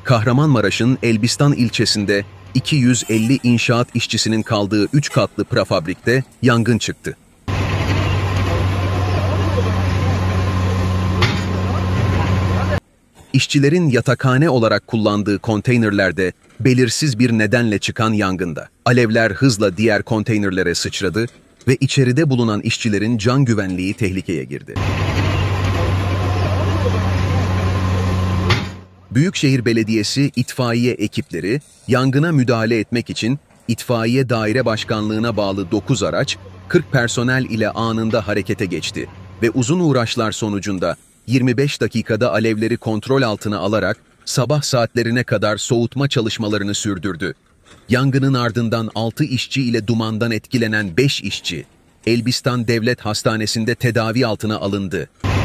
Kahramanmaraş'ın Elbistan ilçesinde 250 inşaat işçisinin kaldığı 3 katlı prefabrikte yangın çıktı. İşçilerin yatakhane olarak kullandığı konteynerlerde belirsiz bir nedenle çıkan yangında alevler hızla diğer konteynerlere sıçradı ve içeride bulunan işçilerin can güvenliği tehlikeye girdi. Büyükşehir Belediyesi itfaiye ekipleri yangına müdahale etmek için İtfaiye Daire Başkanlığı'na bağlı 9 araç, 40 personel ile anında harekete geçti ve uzun uğraşlar sonucunda 25 dakikada alevleri kontrol altına alarak sabah saatlerine kadar soğutma çalışmalarını sürdürdü. Yangının ardından 6 işçi ile dumandan etkilenen 5 işçi, Elbistan Devlet Hastanesi'nde tedavi altına alındı.